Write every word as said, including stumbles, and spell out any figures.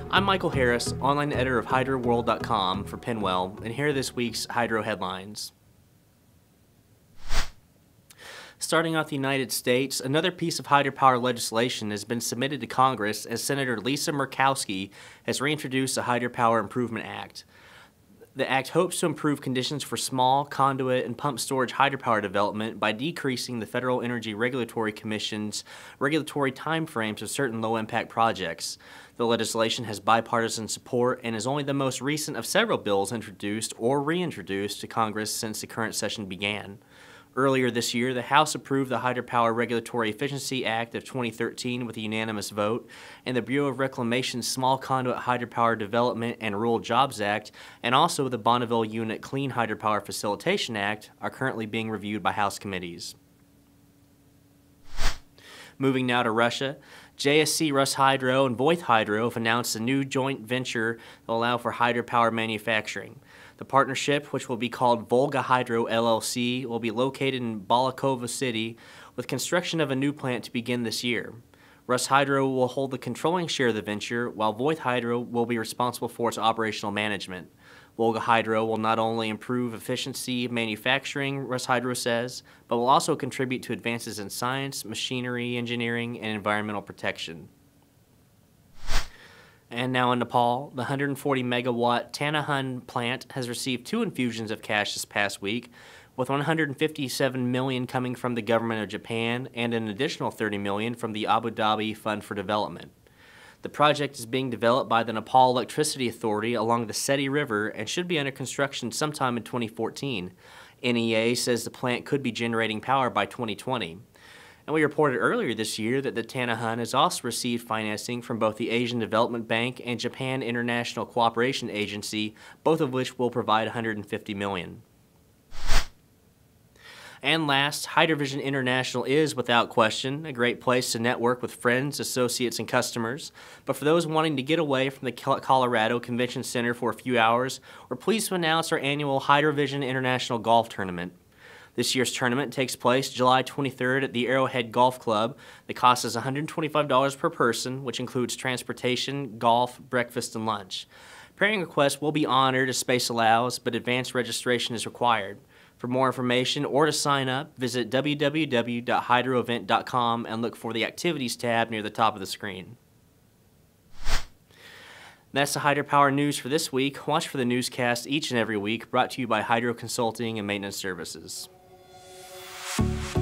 I'm Michael Harris, online editor of hydro world dot com for Pinwell, and here are this week's Hydro headlines. Starting out the United States, another piece of hydropower legislation has been submitted to Congress as Senator Lisa Murkowski has reintroduced the Hydropower Improvement Act. The act hopes to improve conditions for small, conduit, and pump storage hydropower development by decreasing the Federal Energy Regulatory Commission's regulatory timeframes of certain low-impact projects. The legislation has bipartisan support and is only the most recent of several bills introduced or reintroduced to Congress since the current session began. Earlier this year, the House approved the Hydropower Regulatory Efficiency Act of twenty thirteen with a unanimous vote, and the Bureau of Reclamation's Small Conduit Hydropower Development and Rural Jobs Act, and also the Bonneville Unit Clean Hydropower Facilitation Act, are currently being reviewed by House committees. Moving now to Russia, J S C RusHydro and Voith Hydro have announced a new joint venture that will allow for hydropower manufacturing. The partnership, which will be called Volga Hydro L L C, will be located in Balakova City, with construction of a new plant to begin this year. RusHydro will hold the controlling share of the venture, while Voith Hydro will be responsible for its operational management. Volga Hydro will not only improve efficiency of manufacturing, RusHydro says, but will also contribute to advances in science, machinery, engineering, and environmental protection. And now in Nepal, the one hundred forty megawatt Tanahan plant has received two infusions of cash this past week, with one hundred fifty-seven million dollars coming from the government of Japan and an additional thirty million dollars from the Abu Dhabi Fund for Development. The project is being developed by the Nepal Electricity Authority along the Seti River and should be under construction sometime in twenty fourteen. N E A says the plant could be generating power by twenty twenty. And we reported earlier this year that the Tanahan has also received financing from both the Asian Development Bank and Japan International Cooperation Agency, both of which will provide one hundred fifty million dollars. And last, HydroVision International is, without question, a great place to network with friends, associates, and customers. But for those wanting to get away from the Colorado Convention Center for a few hours, we're pleased to announce our annual HydroVision International Golf Tournament. This year's tournament takes place July twenty-third at the Arrowhead Golf Club. The cost is one hundred twenty-five dollars per person, which includes transportation, golf, breakfast, and lunch. Pairing requests will be honored as space allows, but advanced registration is required. For more information or to sign up, visit w w w dot hydro event dot com and look for the Activities tab near the top of the screen. That's the hydropower news for this week. Watch for the newscast each and every week, brought to you by Hydro Consulting and Maintenance Services.